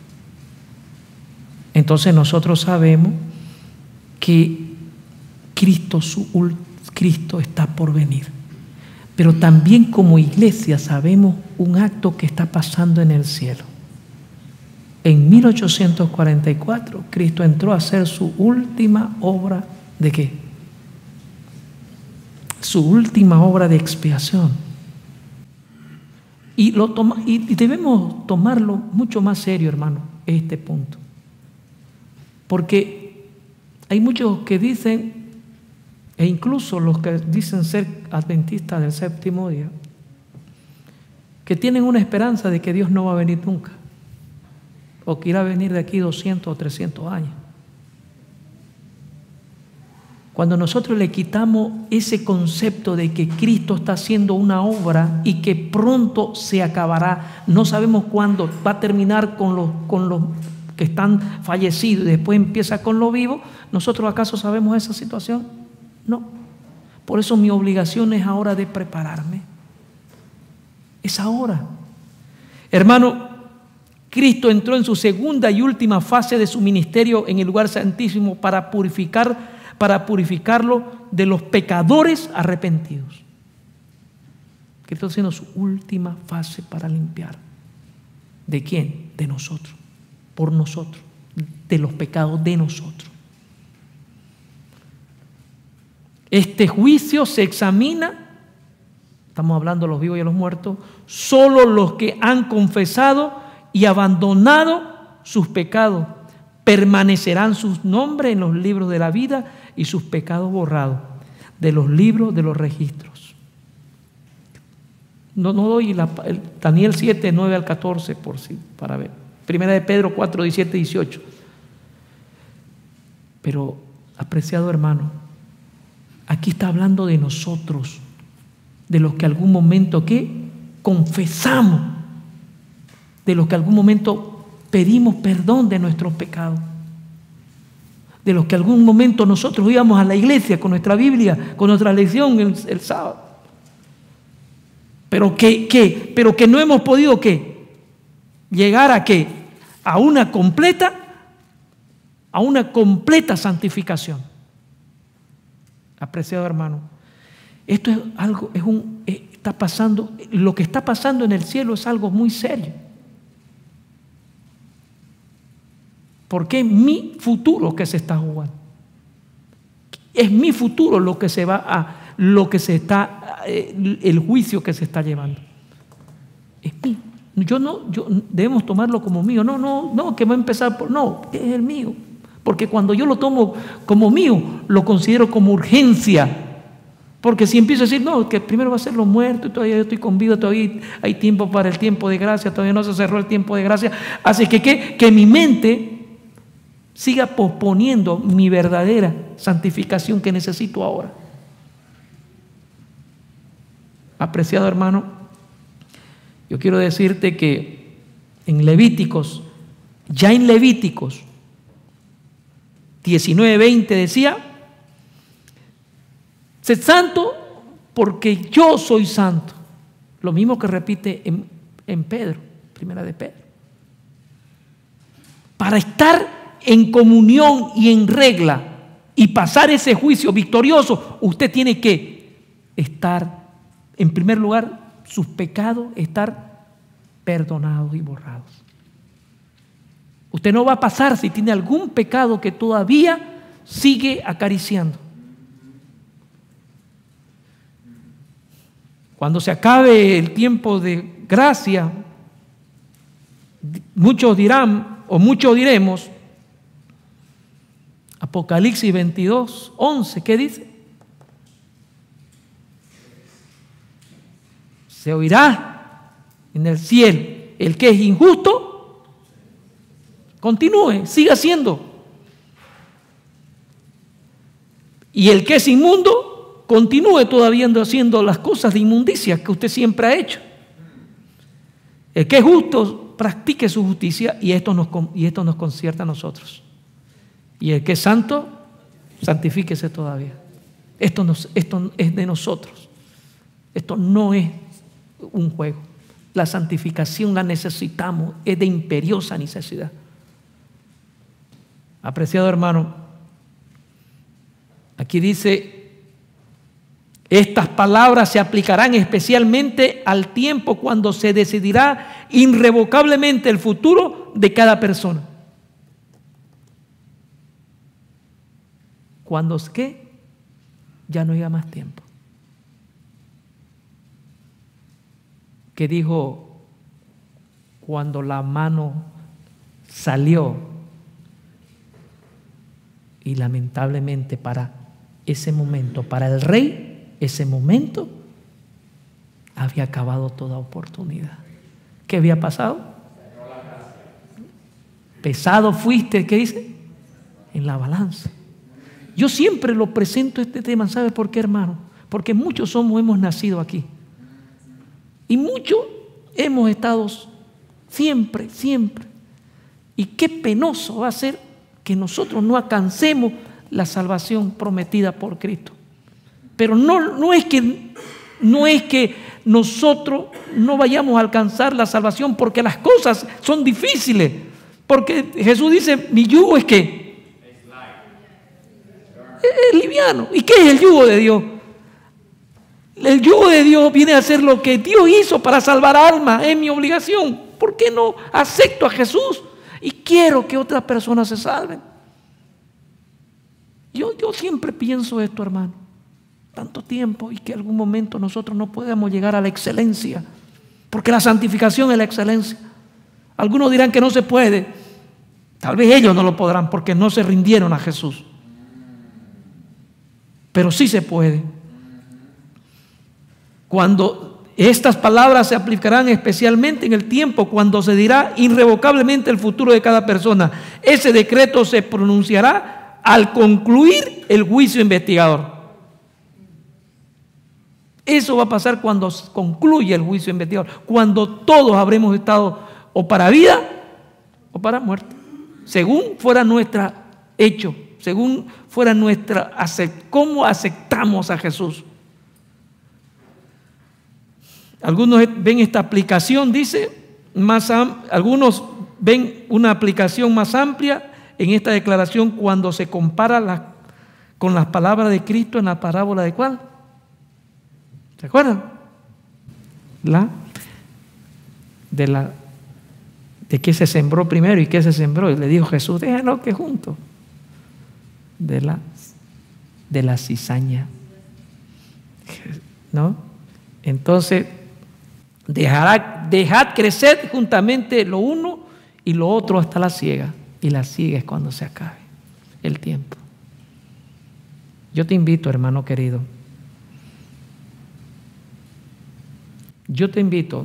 Speaker 1: Entonces nosotros sabemos que Cristo está por venir. Pero también como iglesia sabemos un acto que está pasando en el cielo. En 1844 Cristo entró a hacer su última obra ¿de qué? Su última obra de expiación. Y debemos tomarlo mucho más serio, hermano, este punto. Porque hay muchos que dicen, e incluso los que dicen ser adventistas del séptimo día, que tienen una esperanza de que Dios no va a venir nunca, o que irá a venir de aquí 200 o 300 años. Cuando nosotros le quitamos ese concepto de que Cristo está haciendo una obra y que pronto se acabará, no sabemos cuándo va a terminar con los que están fallecidos y después empieza con los vivos, ¿nosotros acaso sabemos esa situación? No. Por eso mi obligación es ahora de prepararme. Es ahora. Hermano, Cristo entró en su segunda y última fase de su ministerio en el lugar santísimo para purificarlo de los pecadores arrepentidos. Cristo está haciendo su última fase para limpiar. ¿De quién? De nosotros, por nosotros, de los pecados de nosotros. Este juicio se examina, estamos hablando de los vivos y de los muertos, solo los que han confesado y abandonado sus pecados. Permanecerán sus nombres en los libros de la vida y sus pecados borrados de los libros de los registros. No doy Daniel 7, 9 al 14 por sí, para ver. Primera de Pedro 4, 17, 18. Pero, apreciado hermano, aquí está hablando de nosotros, de los que algún momento ¿qué? Confesamos, de los que algún momento pedimos perdón de nuestros pecados, de los que algún momento nosotros íbamos a la iglesia con nuestra Biblia, con nuestra lección el sábado, pero que no hemos podido ¿qué? Llegar a ¿qué? A una completa santificación. Apreciado hermano, esto es algo, está pasando, lo que está pasando en el cielo es algo muy serio. Porque es mi futuro que se está jugando. Es mi futuro lo que se va a, el juicio que se está llevando. Es mío. Debemos tomarlo como mío. No, que va a empezar por, no, es el mío. Porque cuando yo lo tomo como mío, lo considero como urgencia. Porque si empiezo a decir, no, que primero va a ser los muertos, todavía yo estoy con vida, todavía hay tiempo para el tiempo de gracia, todavía no se cerró el tiempo de gracia. Así que mi mente siga posponiendo mi verdadera santificación que necesito ahora. Apreciado hermano, yo quiero decirte que en Levíticos 19:20 decía: sed santo porque yo soy santo. Lo mismo que repite en Pedro, primera de Pedro. Para estar en comunión y en regla y pasar ese juicio victorioso, usted tiene que estar, en primer lugar, sus pecados, estar perdonados y borrados. Usted no va a pasar si tiene algún pecado que todavía sigue acariciando. Cuando se acabe el tiempo de gracia, muchos dirán, o muchos diremos, Apocalipsis 22:11, ¿qué dice? Se oirá en el cielo: el que es injusto, continúe, siga haciendo. Y el que es inmundo, continúe todavía haciendo las cosas de inmundicia que usted siempre ha hecho. El que es justo, practique su justicia, y esto nos concierne a nosotros. Y el que es santo, santifíquese todavía. Esto es de nosotros. Esto no es un juego. La santificación la necesitamos, es de imperiosa necesidad. Apreciado hermano, aquí dice: estas palabras se aplicarán especialmente al tiempo cuando se decidirá irrevocablemente el futuro de cada persona. Cuando es que ya no haya más tiempo. Que dijo cuando la mano salió, y lamentablemente para ese momento, para el rey, ese momento había acabado toda oportunidad. ¿Qué había pasado? Pesado fuiste, ¿qué dice? En la balanza. Yo siempre lo presento este tema, ¿sabe por qué, hermano? Porque muchos hemos nacido aquí. Y muchos hemos estado siempre. Y qué penoso va a ser que nosotros no alcancemos la salvación prometida por Cristo. Pero no es que nosotros no vayamos a alcanzar la salvación porque las cosas son difíciles. Porque Jesús dice: mi yugo es ¿qué? Es liviano. ¿Y qué es el yugo de Dios? El el yugo de Dios viene a ser lo que Dios hizo para salvar almas, es mi obligación. ¿Por qué no acepto a Jesús y quiero que otras personas se salven? Yo siempre pienso esto, hermano. Tanto tiempo y que en algún momento nosotros no podemos llegar a la excelencia, porque la santificación es la excelencia. Algunos dirán que no se puede. Tal vez ellos no lo podrán porque no se rindieron a Jesús. Pero sí se puede. Cuando estas palabras se aplicarán especialmente en el tiempo cuando se dirá irrevocablemente el futuro de cada persona. Ese decreto se pronunciará al concluir el juicio investigador. Eso va a pasar cuando concluya el juicio investigador, cuando todos habremos estado o para vida o para muerte, según fuera nuestro hecho, según fuera nuestra cómo aceptamos a Jesús. Algunos ven esta aplicación, dice, algunos ven una aplicación más amplia en esta declaración cuando se compara con las palabras de Cristo en la parábola de ¿cuál? ¿Se acuerdan? De qué se sembró primero y qué se sembró. Y le dijo Jesús, déjenlo que juntos. De la cizaña. ¿No? Entonces, dejad crecer juntamente lo uno y lo otro hasta la siega. Y la siega es cuando se acabe el tiempo. Yo te invito, hermano querido. Yo te invito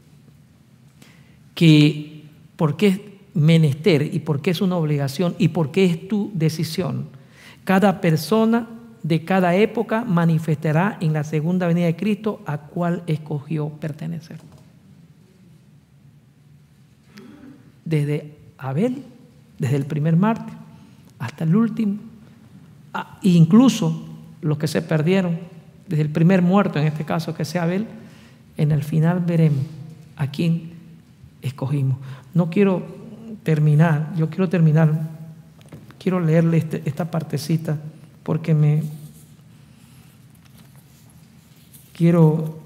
Speaker 1: que, porque es menester y porque es una obligación y porque es tu decisión, cada persona de cada época manifestará en la segunda venida de Cristo a cuál escogió pertenecer. Desde Abel, desde el primer mártir hasta el último, incluso los que se perdieron, desde el primer muerto, en este caso que sea Abel. En el final veremos a quién escogimos. No quiero terminar, quiero leerle esta partecita porque quiero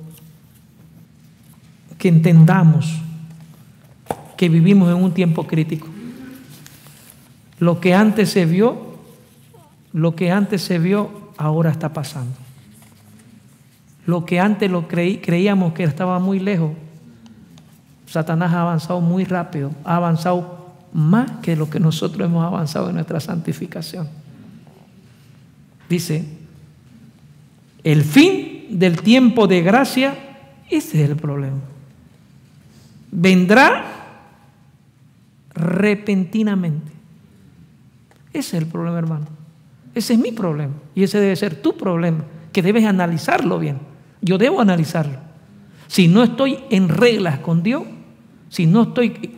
Speaker 1: que entendamos que vivimos en un tiempo crítico. Lo que antes se vio, ahora está pasando. Lo que antes creíamos que estaba muy lejos, Satanás ha avanzado muy rápido, ha avanzado más que lo que nosotros hemos avanzado en nuestra santificación. Dice, el fin del tiempo de gracia, ese es el problema. Vendrá repentinamente. Ese es el problema, hermano. Ese es mi problema y ese debe ser tu problema, que debes analizarlo bien. Yo debo analizarlo. Si no estoy en reglas con Dios, si no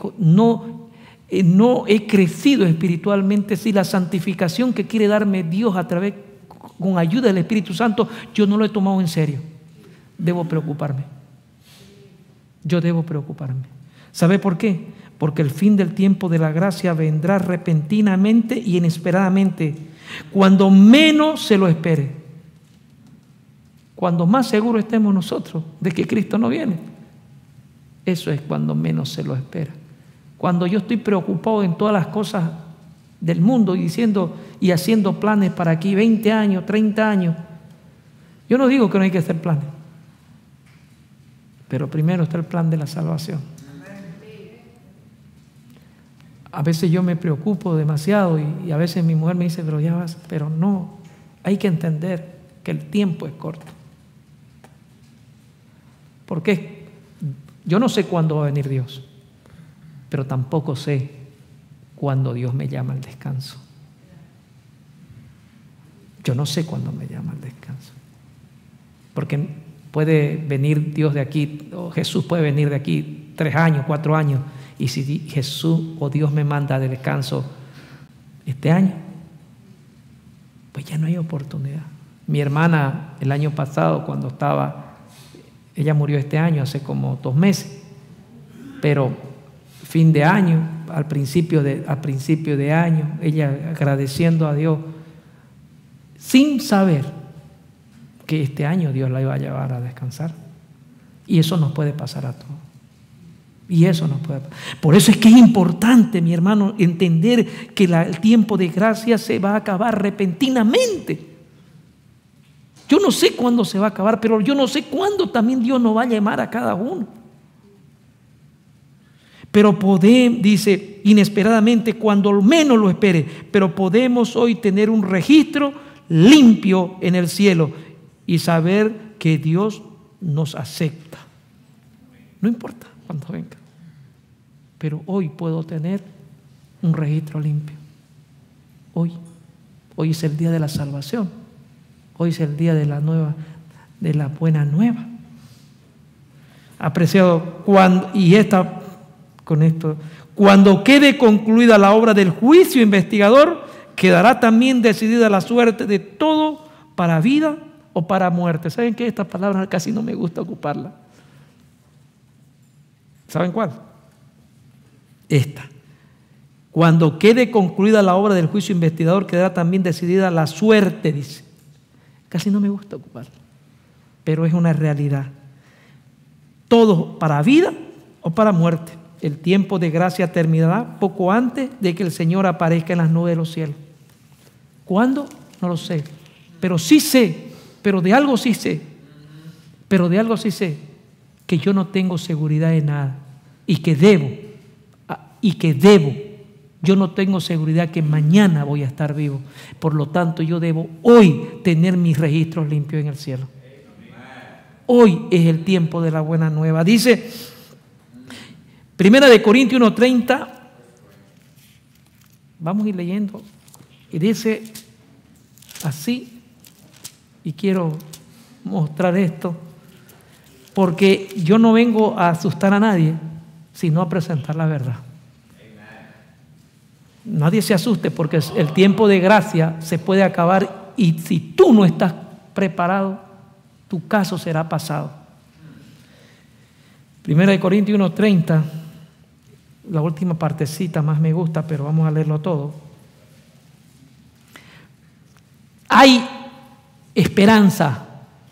Speaker 1: he crecido espiritualmente, si la santificación que quiere darme Dios a través, con ayuda del Espíritu Santo, yo no lo he tomado en serio, debo preocuparme. Yo debo preocuparme. ¿Sabe por qué? Porque el fin del tiempo de la gracia vendrá repentinamente y inesperadamente, cuando menos se lo espere. Cuando más seguros estemos nosotros de que Cristo no viene, eso es cuando menos se lo espera. Cuando yo estoy preocupado en todas las cosas del mundo y diciendo y haciendo planes para aquí 20 años, 30 años, yo no digo que no hay que hacer planes, pero primero está el plan de la salvación. A veces yo me preocupo demasiado y a veces mi mujer me dice, pero ya vas, pero no, hay que entender que el tiempo es corto. Porque yo no sé cuándo va a venir Dios, pero tampoco sé cuándo Dios me llama al descanso. Yo no sé cuándo me llama al descanso. Porque puede venir Dios de aquí, o Jesús puede venir de aquí 3 años, 4 años, y si Jesús o Dios me manda de descanso este año, pues ya no hay oportunidad. Mi hermana el año pasado cuando ella murió este año hace como 2 meses, pero fin de año, al principio de año, ella agradeciendo a Dios sin saber que este año Dios la iba a llevar a descansar. Y eso nos puede pasar a todos. Y eso nos puede pasar. Por eso es que es importante, mi hermano, entender que el tiempo de gracia se va a acabar repentinamente. Yo no sé cuándo se va a acabar, pero yo no sé cuándo también Dios nos va a llamar a cada uno. Pero podemos, dice, inesperadamente, cuando menos lo espere, pero podemos hoy tener un registro limpio en el cielo y saber que Dios nos acepta. No importa cuándo venga, pero hoy puedo tener un registro limpio. Hoy es el día de la salvación. Hoy es el día de la buena nueva. Apreciado, cuando quede concluida la obra del juicio investigador, quedará también decidida la suerte de todo para vida o para muerte. ¿Saben qué? Esta palabra casi no me gusta ocuparla. ¿Saben cuál? Esta. Cuando quede concluida la obra del juicio investigador, quedará también decidida la suerte, dice. Casi no me gusta ocuparla, pero es una realidad. Todo para vida o para muerte. El tiempo de gracia terminará poco antes de que el Señor aparezca en las nubes de los cielos. ¿Cuándo? No lo sé. Pero sí sé, de algo sí sé, que yo no tengo seguridad de nada y que debo. Yo no tengo seguridad que mañana voy a estar vivo. Por lo tanto, yo debo hoy tener mis registros limpios en el cielo. Hoy es el tiempo de la buena nueva. Dice, 1 Corintios 1:30, vamos a ir leyendo, y dice así, y quiero mostrar esto, porque yo no vengo a asustar a nadie, sino a presentar la verdad. Nadie se asuste, porque el tiempo de gracia se puede acabar, y si tú no estás preparado, tu caso será pasado. 1 Corintios 1:30, la última partecita más me gusta, pero vamos a leerlo todo. Hay esperanza,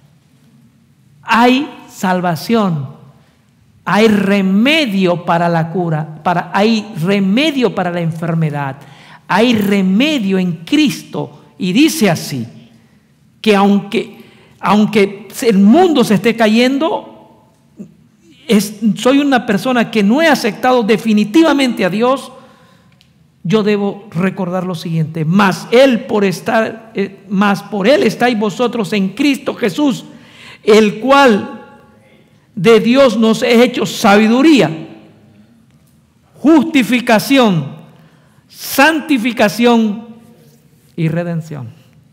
Speaker 1: hay salvación, hay remedio para la cura, hay remedio para la enfermedad, hay remedio en Cristo. Y dice así, que aunque el mundo se esté cayendo, soy una persona que no he aceptado definitivamente a Dios, yo debo recordar lo siguiente: mas por él estáis vosotros en Cristo Jesús, el cual de Dios nos es hecho sabiduría, justificación, santificación y redención.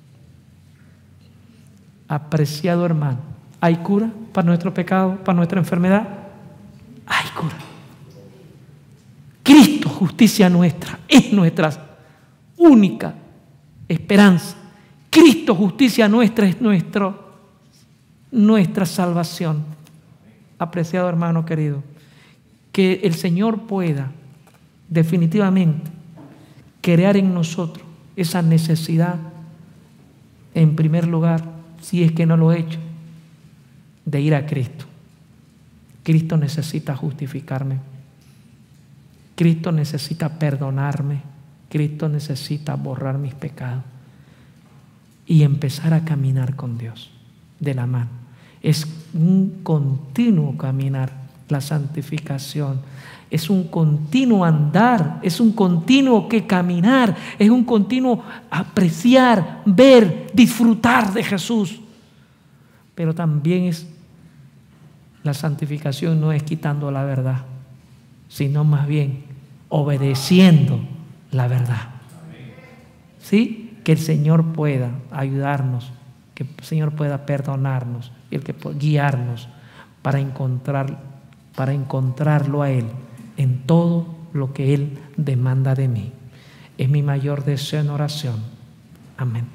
Speaker 1: Apreciado hermano, ¿hay cura para nuestro pecado, para nuestra enfermedad? Hay cura. Cristo, justicia nuestra, es nuestra única esperanza. Cristo, justicia nuestra, es nuestra salvación. Apreciado hermano querido, que el Señor pueda definitivamente crear en nosotros esa necesidad, en primer lugar, si es que no lo he hecho, de ir a Cristo. Cristo necesita justificarme. Cristo necesita perdonarme. Cristo necesita borrar mis pecados y empezar a caminar con Dios de la mano. Es un continuo caminar, la santificación. Es un continuo andar, es un continuo caminar, es un continuo apreciar, ver, disfrutar de Jesús. Pero también la santificación no es quitando la verdad, sino más bien obedeciendo la verdad. ¿Sí? Que el Señor pueda ayudarnos, que el Señor pueda perdonarnos y el que pueda guiarnos para encontrarlo a Él en todo lo que Él demanda de mí. Es mi mayor deseo en oración. Amén.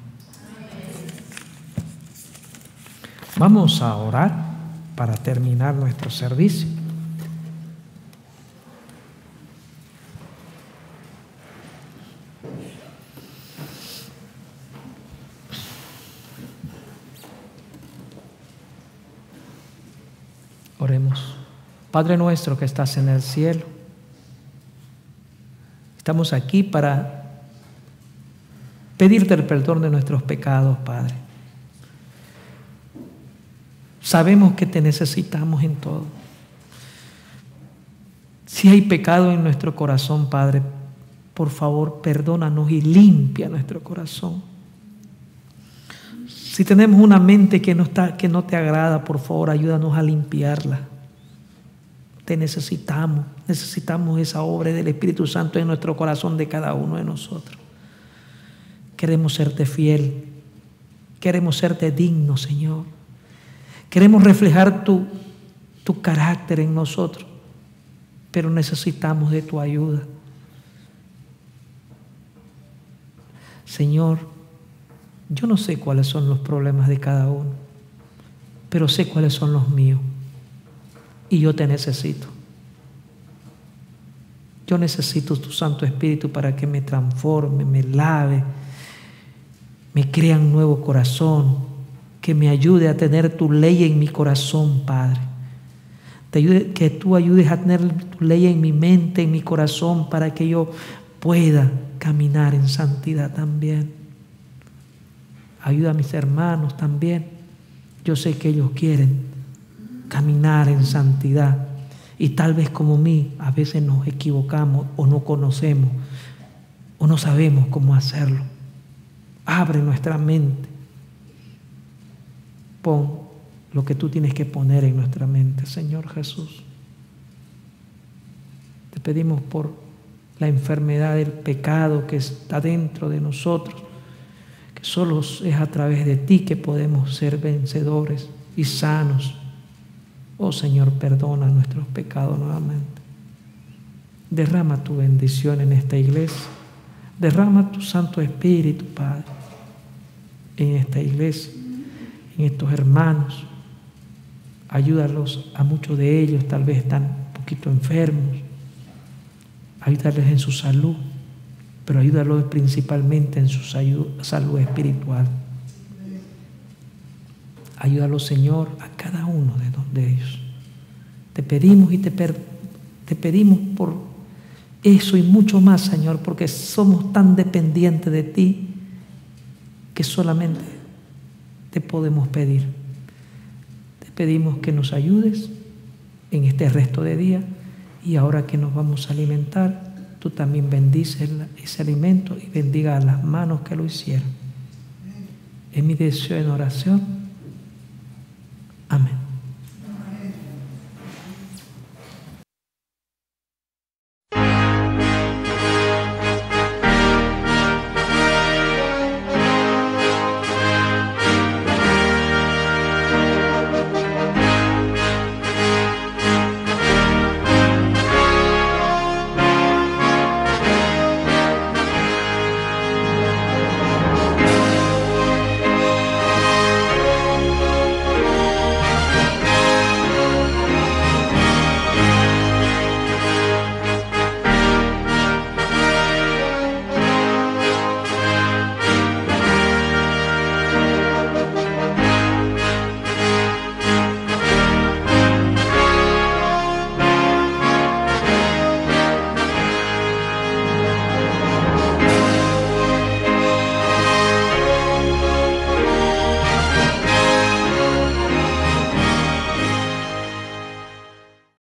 Speaker 1: Vamos a orar para terminar nuestro servicio. Oremos. Padre nuestro que estás en el cielo, estamos aquí para pedirte el perdón de nuestros pecados, Padre. Sabemos que te necesitamos en todo. Si hay pecado en nuestro corazón, Padre, por favor, perdónanos y limpia nuestro corazón. Si tenemos una mente que no te agrada, por favor, ayúdanos a limpiarla. Te necesitamos esa obra del Espíritu Santo en nuestro corazón de cada uno de nosotros. Queremos serte fiel, queremos serte digno, Señor. Queremos reflejar tu carácter en nosotros, pero necesitamos de tu ayuda. Señor, yo no sé cuáles son los problemas de cada uno, pero sé cuáles son los míos. Y yo te necesito. Yo necesito tu Santo Espíritu para que me transforme, me lave, me crea un nuevo corazón, que me ayude a tener tu ley en mi corazón, Padre. Que tú ayudes a tener tu ley en mi mente, en mi corazón, para que yo pueda caminar en santidad también. Ayuda a mis hermanos también. Yo sé que ellos quieren caminar en santidad y tal vez como mí a veces nos equivocamos o no conocemos o no sabemos cómo hacerlo. Abre nuestra mente. Pon lo que tú tienes que poner en nuestra mente, Señor Jesús. Te pedimos por la enfermedad del pecado que está dentro de nosotros, que solo es a través de ti que podemos ser vencedores y sanos. Oh Señor, perdona nuestros pecados nuevamente. Derrama tu bendición en esta iglesia. Derrama tu Santo Espíritu, Padre, en esta iglesia, en estos hermanos. Ayúdalos a muchos de ellos, tal vez están un poquito enfermos. Ayúdales en su salud, pero ayúdalos principalmente en su salud espiritual. Ayúdalos, Señor, a cada uno de ellos. Te pedimos y te pedimos por eso y mucho más, Señor, porque somos tan dependientes de ti que solamente te podemos pedir. Te pedimos que nos ayudes en este resto de día y ahora que nos vamos a alimentar, tú también bendices ese alimento y bendiga a las manos que lo hicieron. Es mi deseo en oración